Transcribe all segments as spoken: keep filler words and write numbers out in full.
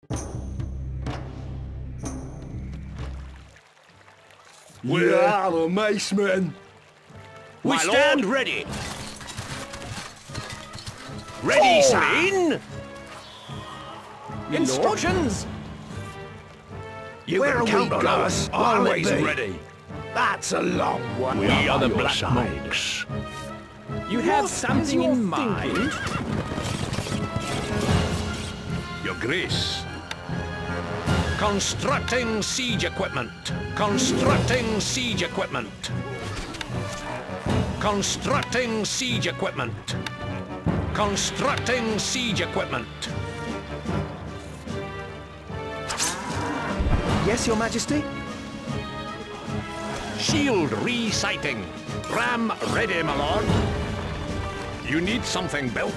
We are the macemen. We stand ready. Ready, sir. Instructions. You Where can are count we on going? us. I'll Always be. ready. That's a long one. We are the Black Monks. You have something in mind? Your Grace. Constructing siege equipment. Constructing siege equipment. Constructing siege equipment. Constructing siege equipment. Yes, Your Majesty? Shield resighting. Ram ready, my lord. You need something built.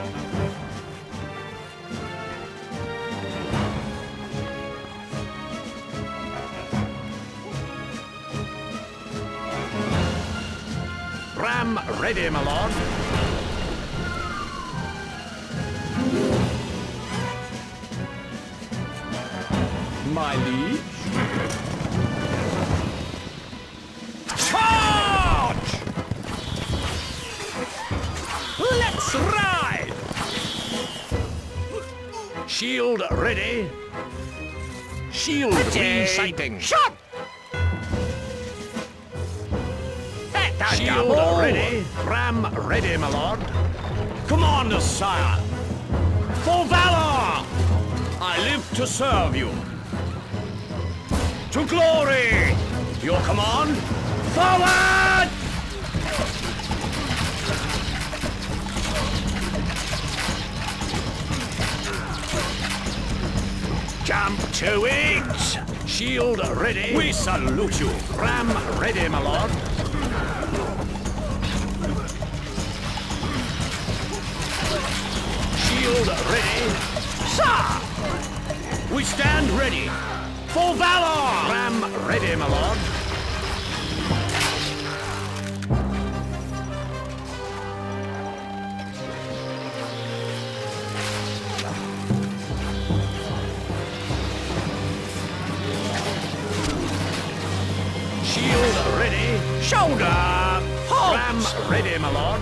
Ram ready, my lord. My liege? Charge! Let's ride! Shield ready. Shield resighting. Shot! Shield ready. Ram ready, my lord. Commander, sire! For valor! I live to serve you. To glory! Your command? Forward! Jump to it! Shield ready. We salute you. Ram ready, my lord. Shield ready. Sir! We stand ready. For valor! Ram ready, my lord. Shield ready. Shoulder! Halt! Ram ready, my lord.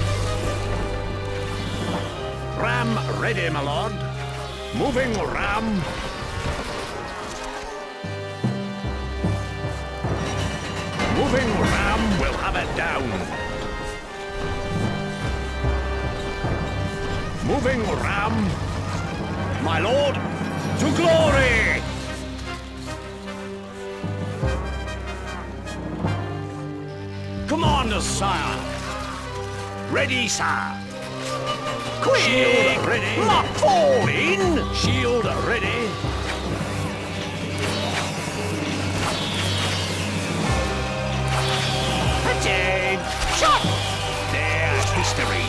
Ram ready, my lord. Moving ram. Moving ram will have it down. Moving ram. My lord, to glory! Commander, sire! Ready, sir. Quick! Shield ready. Lock fall in! Shield ready. Attain! Shot! There's history.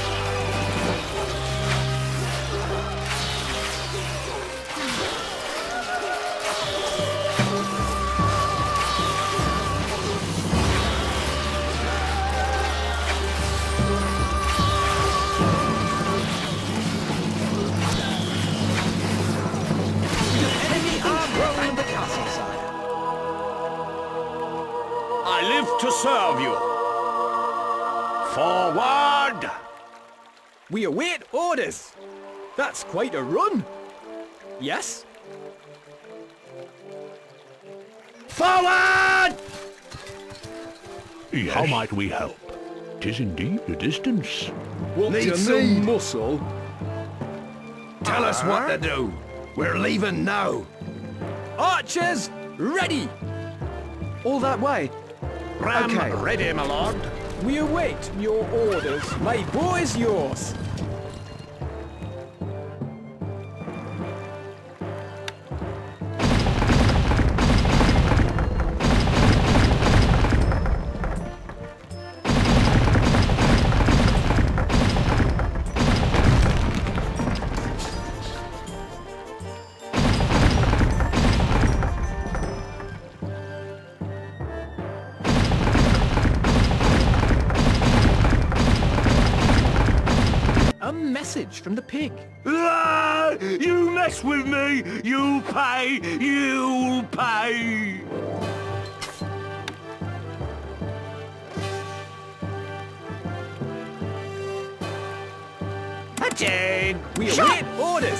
Enemy arm rolling the castle side. I live to serve you. Forward! We await orders. That's quite a run. Yes? Forward! Yes. How might we help? 'Tis indeed a distance. What Need do you some need? muscle. Tell us what to do. We're leaving now. Archers, ready. All that way. Ram Okay. ready, my lord. We await your orders. My boy's yours. A message from the pig. Ah, you mess with me, you'll pay, you'll pay. Attain! We await orders.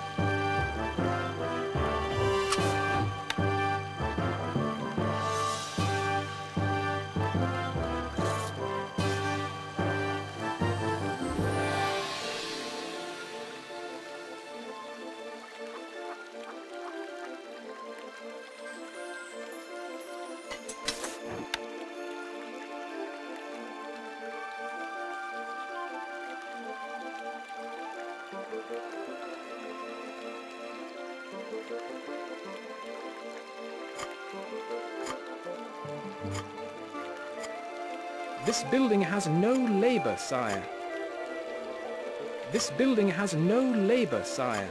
This building has no labor, sire. This building has no labor, sire.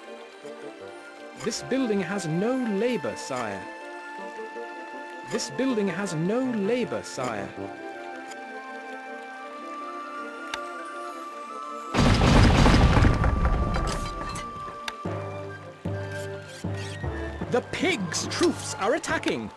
This building has no labor, sire. This building has no labor, sire. The pigs' troops are attacking.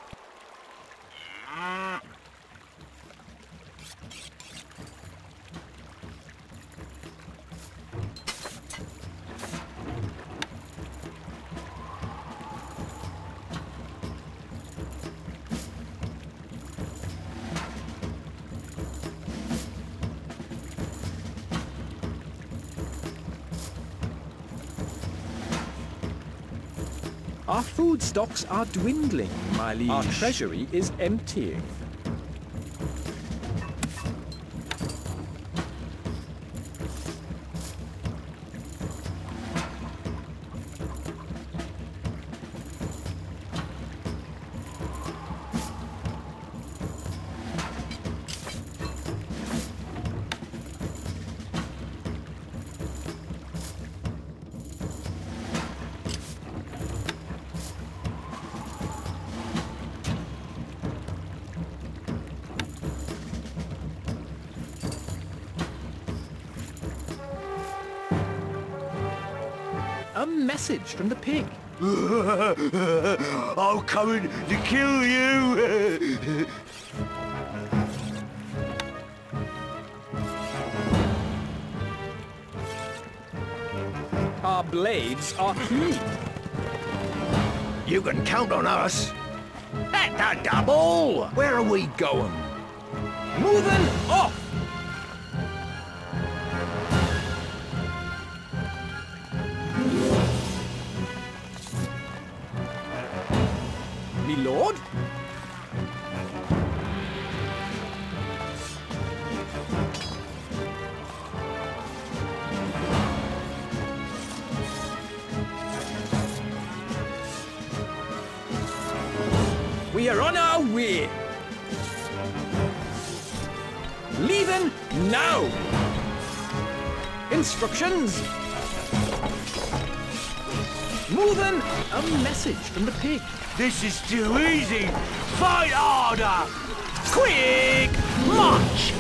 Our food stocks are dwindling, my liege. Our treasury is emptying. A message from the pig. I'm coming to kill you. Our blades are keen. You can count on us. At the double! Where are we going? Moving off! Me lord? We are on our way. Leaving now. Instructions. Moving. A message from the pig. This is too easy. Fight harder. Quick march.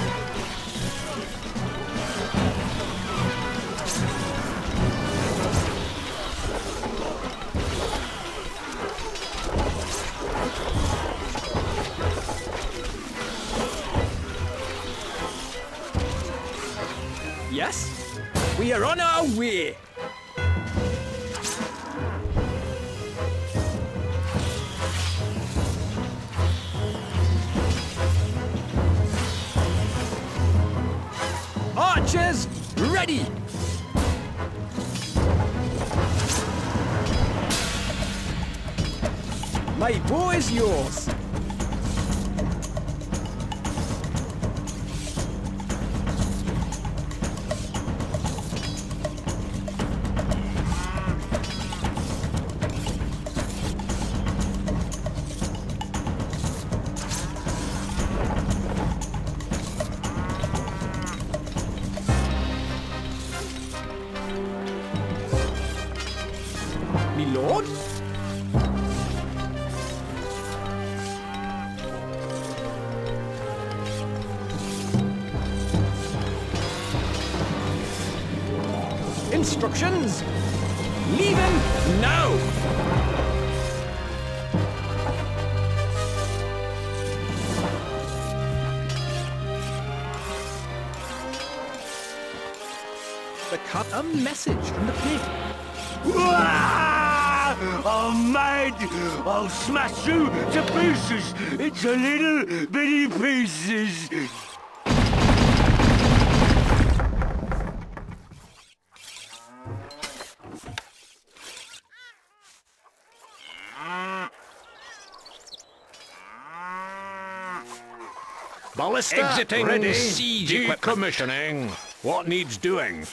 Yes, we are on our way. Archers, ready! My bow is yours. Me lord? Instructions. Leave him now! The cut a message from the pig. I'm mad! I'll smash you to pieces! It's a little bitty pieces! Ballista Exiting ready. siege equipment. Decommissioning. What needs doing?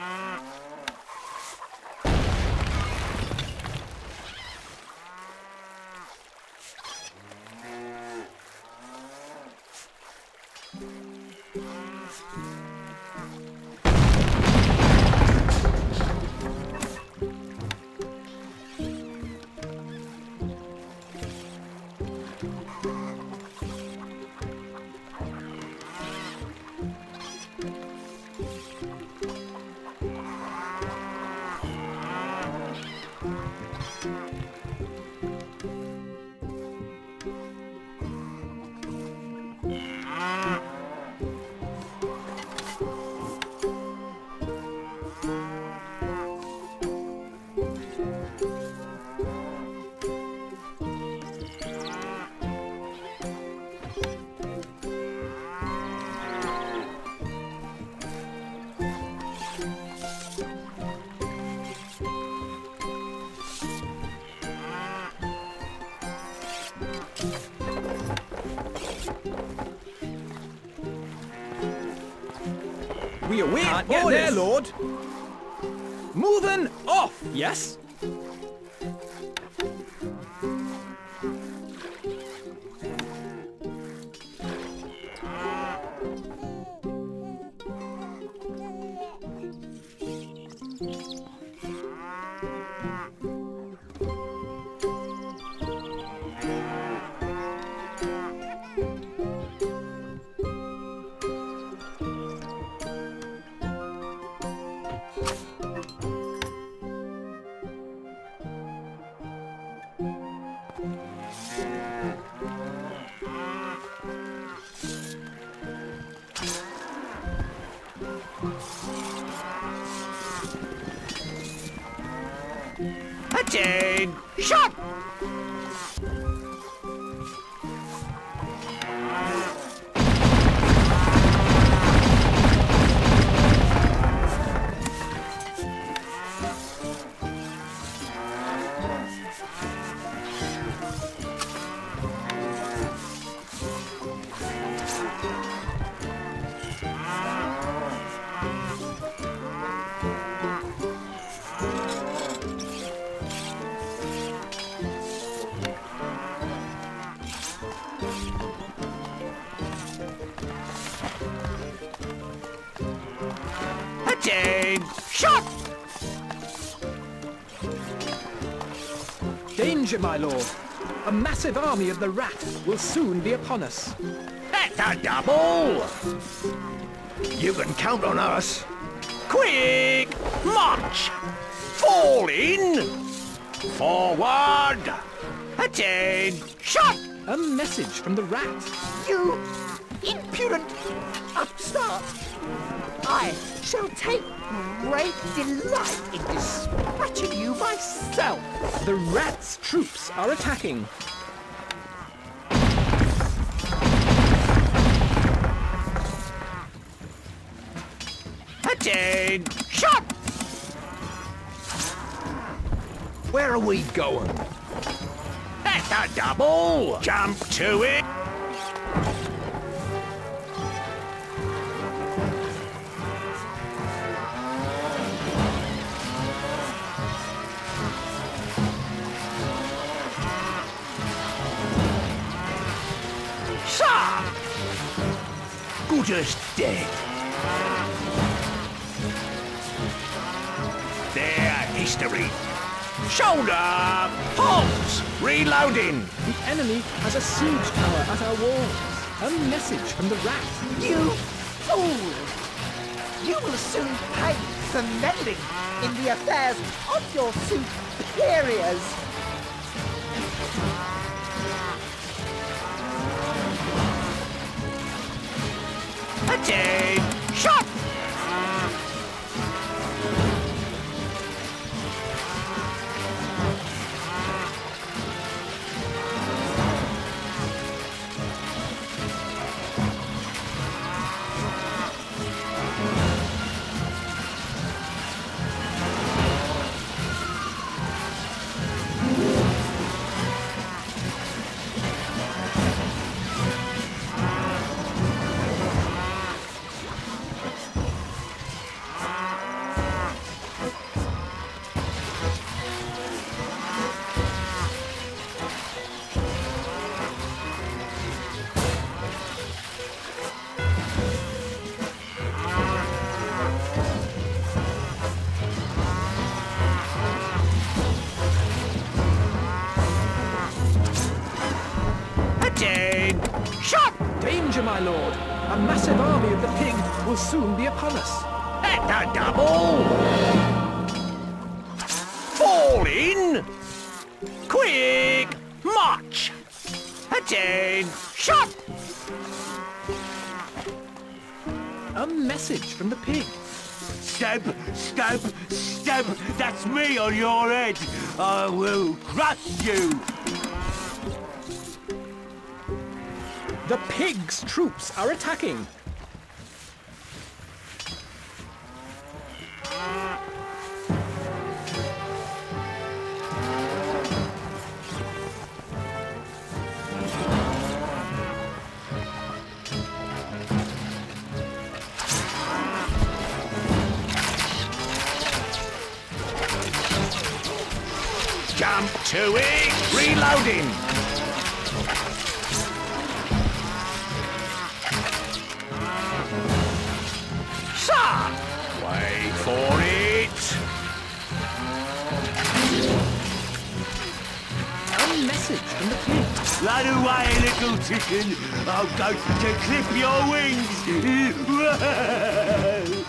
We await Can't get orders. there, Lord. Moving off, yes? Attain! Shot! Attain! Shot! Danger, my lord. A massive army of the rat will soon be upon us. That's a double! You can count on us. Quick! March! Fall in! Forward! Attain! Shot! A message from the rat. You impudent upstart! I shall take great delight in dispatching you myself! The rat's troops are attacking. Attain! Shot! Where are we going? That's a double! Jump to it! Sir! Good as dead. Their history. Shoulder! Halt! Reloading! The enemy has a siege tower at our walls. A message from the rat. You fool! You will soon pay for meddling in the affairs of your superiors. Attain! Shot! Danger, my lord! A massive army of the pig will soon be upon us. At the double! Fall in! Quick! March! Attain! Shot! A message from the pig. Stab, stab, stab! That's me on your head! I will crush you! The pig's troops are attacking. Jump to it! Reloading! Sir! Wait for it! A message from the pig. Run away, little chicken! I'm going to clip your wings!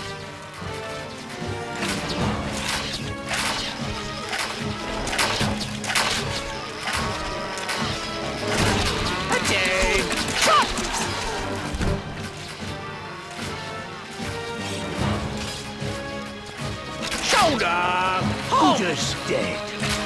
Just dead.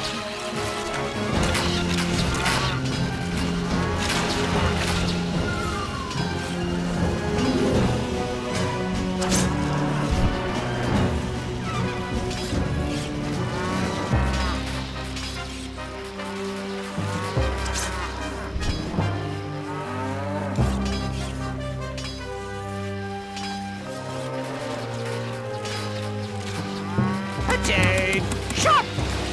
Attain! Shot!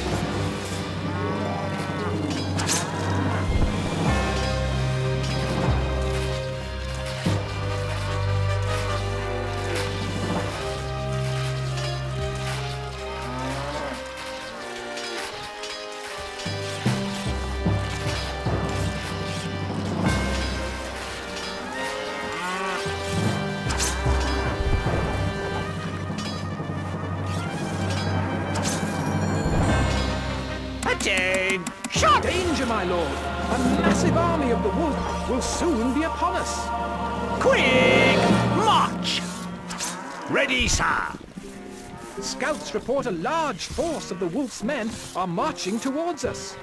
Attain! Shot! Danger, my lord! A massive army of the wolf will soon be upon us. Quick! March! Ready, sir! Scouts report a large force of the wolf's men are marching towards us.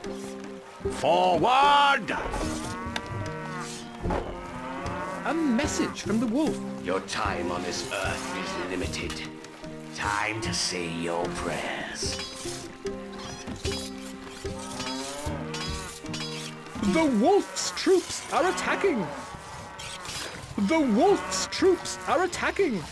Forward! A message from the wolf. Your time on this earth is limited. Time to say your prayers. The wolf's troops are attacking! The wolf's troops are attacking!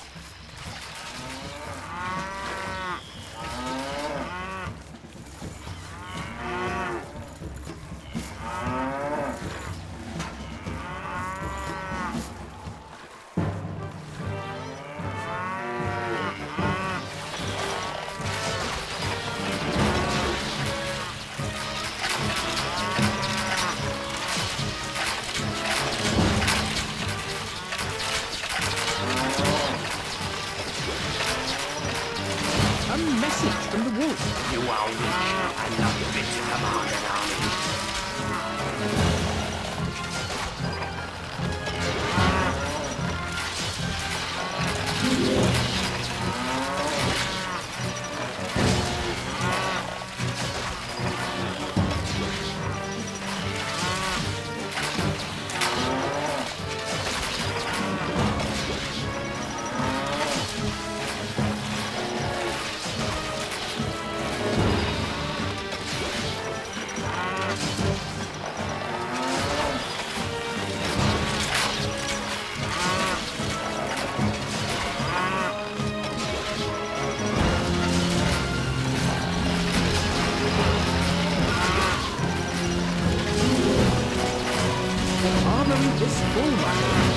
not fit to command an army. This full, my lord.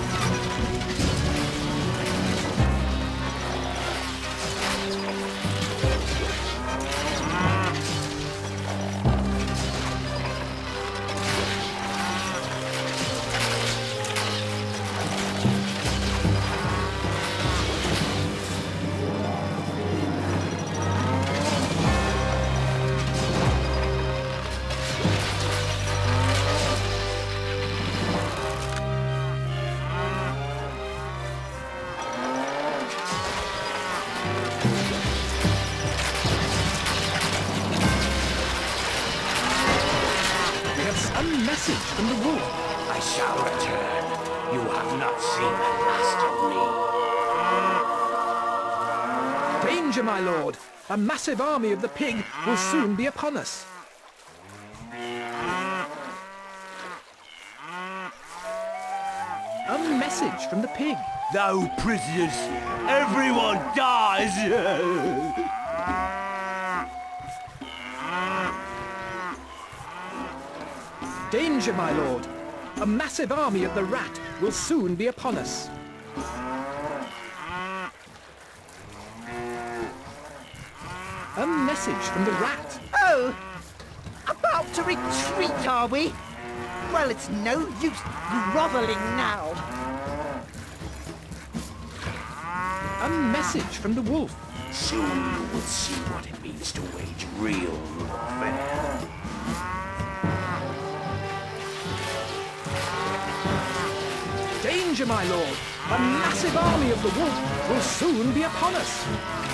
Message from the wolf. I shall return. You have not seen the last of me. Danger, my lord! A massive army of the pig will soon be upon us. A message from the pig. No prisoners. Everyone dies. Danger, my lord! A massive army of the rat will soon be upon us. A message from the rat. Oh! About to retreat, are we? Well, it's no use grovelling now. A message from the wolf. Soon you will see what it means to wage real warfare. Danger, my lord! A massive army of the wolf will soon be upon us.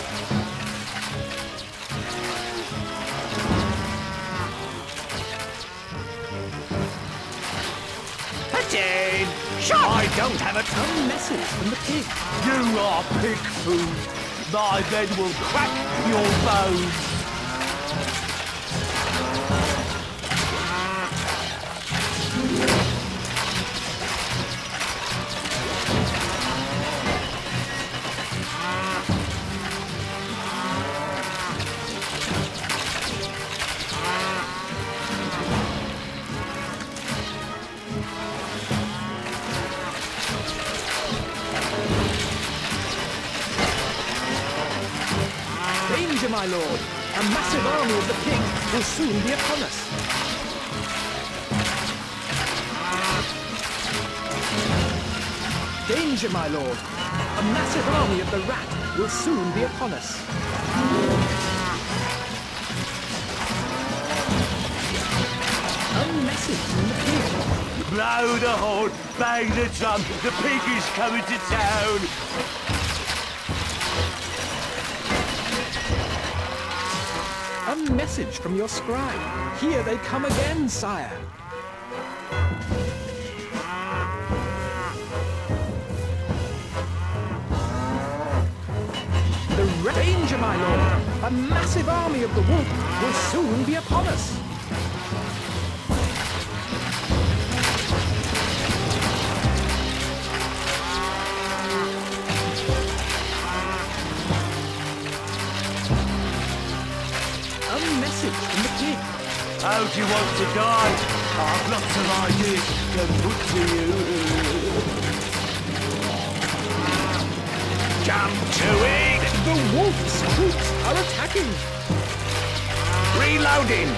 Attain! Shot! I don't have a A message from the pig. You are pig food. My men will crack your bones. Danger, my lord! A massive army of the pig will soon be upon us. Danger, my lord! A massive army of the rat will soon be upon us. A message from the pig. Blow the horn, bang the drum, the pig is coming to town. A message from your scribe. Here they come again, sire. The ra- Danger, my lord! A massive army of the wolf will soon be upon us. Message from the pig. How do you want to die? I've lots of ideas to put to you. Jump to it! The wolf's troops are attacking. Reloading!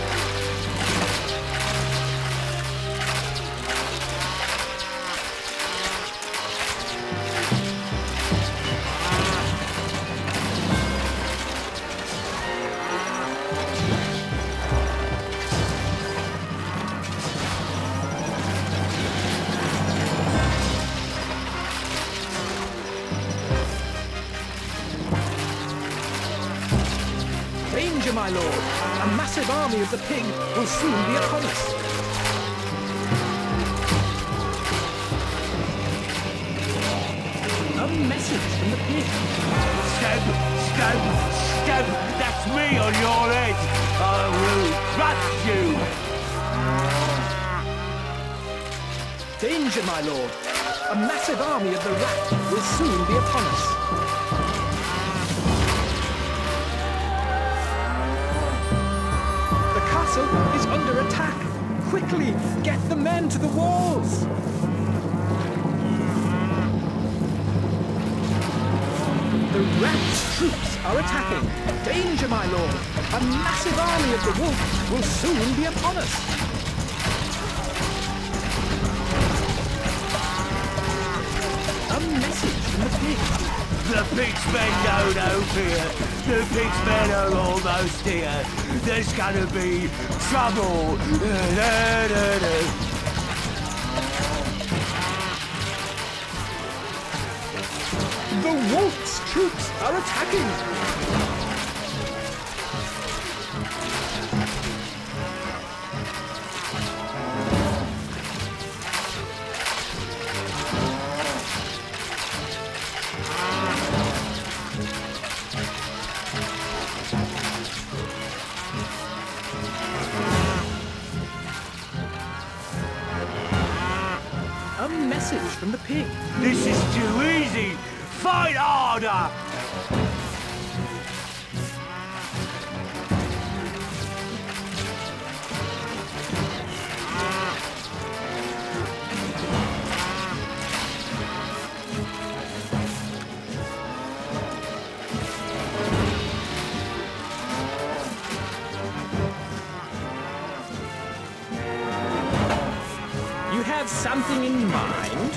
A massive army of the pig will soon be upon us. A message from the pig. Stab, stab, stab, that's me on your head. I will crush you. Danger, my lord. A massive army of the rat will soon be upon us. The castle is under attack. Quickly, get the men to the walls. The rat's troops are attacking. Danger, my lord. A massive army of the wolf will soon be upon us. A message from the pig. The pig's men don't know fear. The pig's men are almost here. There's gonna be trouble. Da, da, da. The wolf's troops are attacking. A message from the pig. This is too easy. Fight harder. You have something in mind?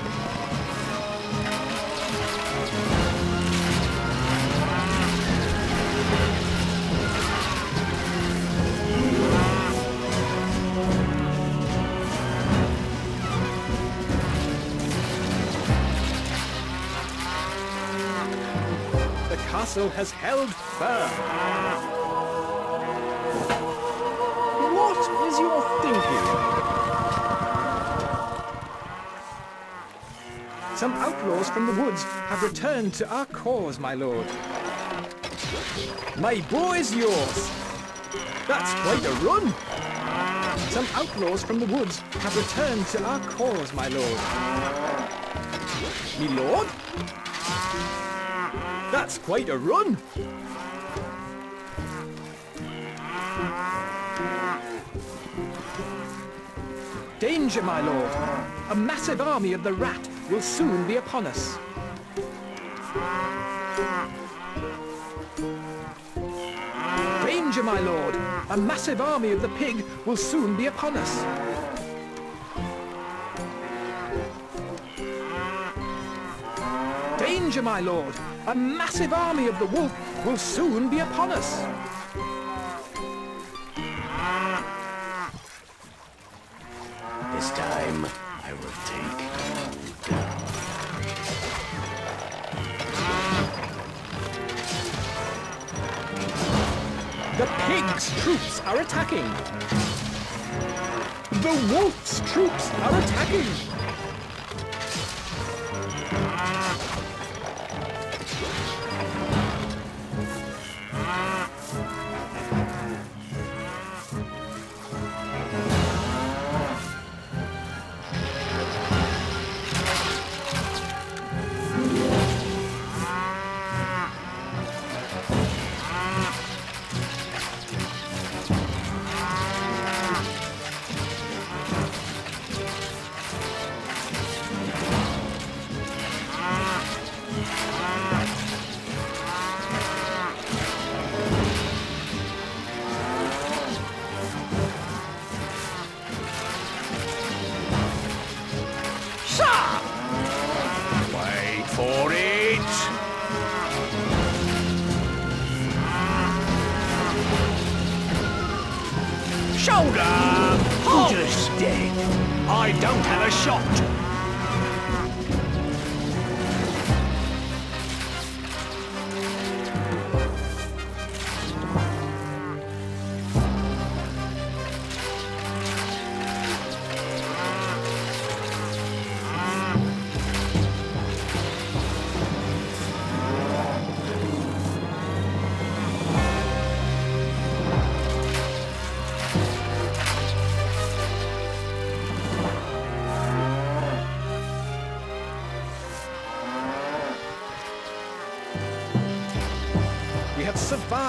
The castle has held firm. What is your thinking? Some outlaws from the woods have returned to our cause, my lord. My bow is yours. That's quite a run. Some outlaws from the woods have returned to our cause, my lord. Me lord? That's quite a run. Danger, my lord. A massive army of the rat will soon be upon us. Danger, my lord. A massive army of the pig will soon be upon us. Danger, my lord. A massive army of the wolf will soon be upon us. This time, I will take you down. The pig's troops are attacking. The wolf's troops are attacking. Wait for it! Shoulder! Hold your stick! I don't have a shot.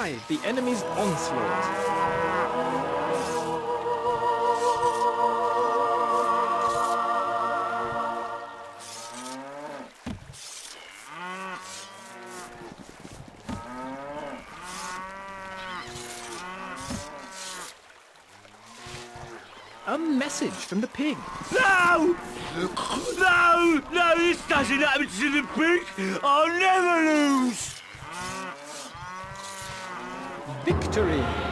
survive the enemy's onslaught. A message from the pig. No! No! No, this doesn't happen to the pig! I'll never lose! Victory!